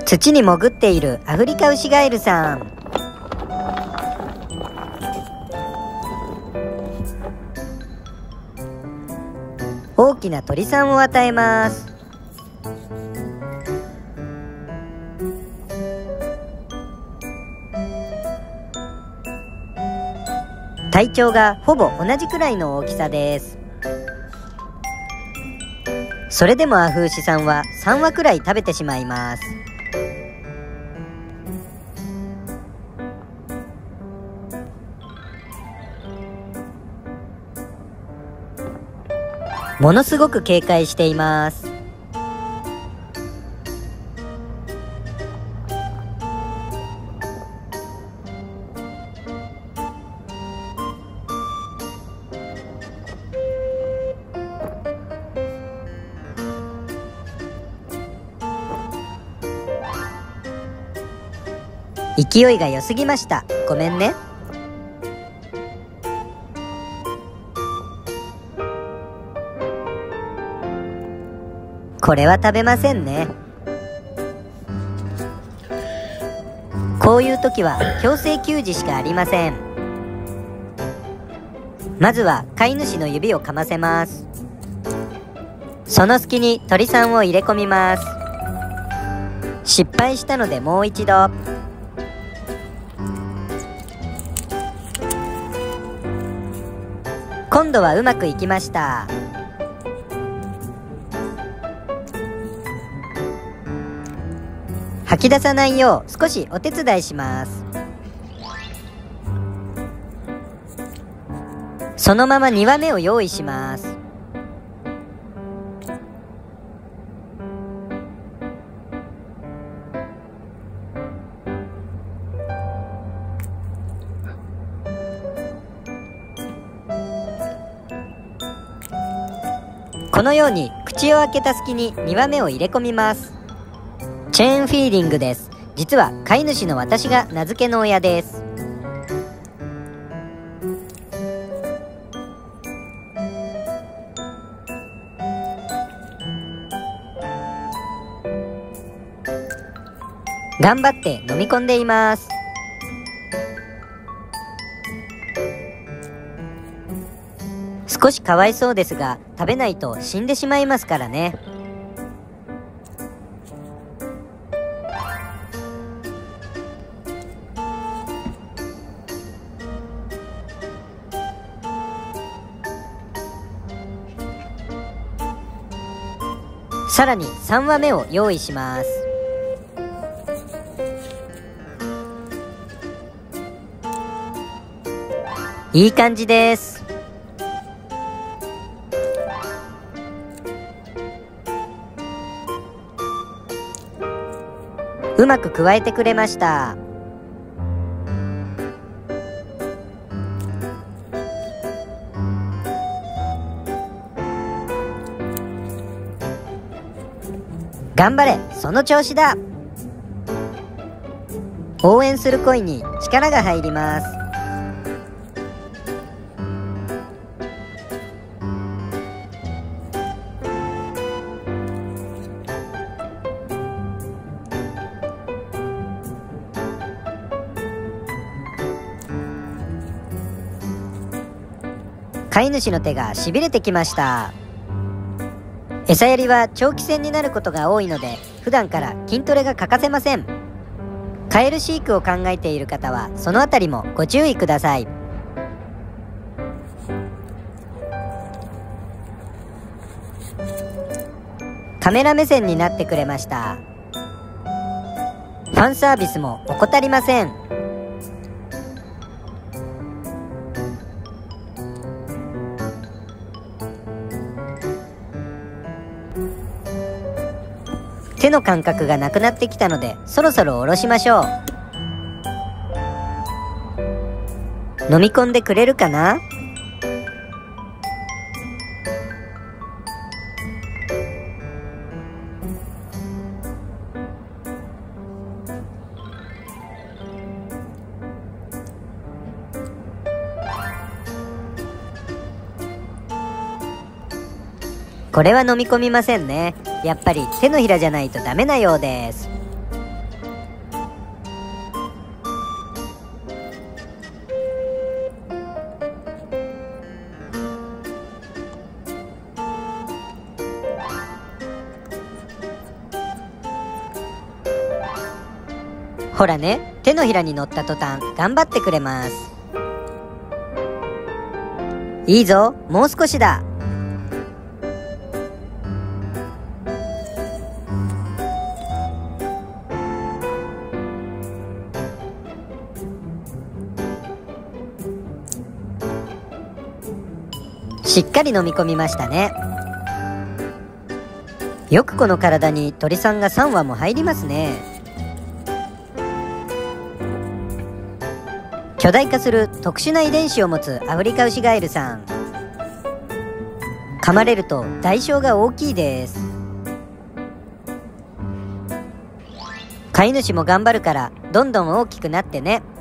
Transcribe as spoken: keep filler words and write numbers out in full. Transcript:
土に潜っているアフリカウシガエルさん。大きな鳥さんを与えます。体長がほぼ同じくらいの大きさです。それでもアフウシさんはさんわくらい食べてしまいます。ものすごく警戒しています。勢いが良すぎました。ごめんね。これは食べませんね。こういう時は強制給仕しかありません。まずは飼い主の指をかませます。その隙に鳥さんを入れ込みます。失敗したのでもう一度。今度はうまくいきました。吐き出さないよう少しお手伝いします。そのままにわめを用意します。このように口を開けた隙ににわめを入れ込みます。チェーンフィーディングです。実は飼い主の私が名付けの親です。頑張って飲み込んでいます。少しかわいそうですが、食べないと死んでしまいますからね。さらにさんわめを用意します。いい感じです。うまく加えてくれました。頑張れ、その調子だ。応援する声に力が入ります。飼い主の手がしびれてきました。餌やりは長期戦になることが多いので、普段から筋トレが欠かせません。カエル飼育を考えている方はそのあたりもご注意ください。カメラ目線になってくれました。ファンサービスも怠りません。手の感覚がなくなってきたので、そろそろ下ろしましょう。飲み込んでくれるかな？これは飲み込みませんね。やっぱり手のひらじゃないとダメなようです。 ほらね、手のひらに乗った途端頑張ってくれます。いいぞ、もう少しだ。しっかり飲み込みましたね。よくこの体に鳥さんがさんわも入りますね。巨大化する特殊な遺伝子を持つアフリカウシガエルさん。噛まれると代償が大きいです。飼い主も頑張るからどんどん大きくなってね。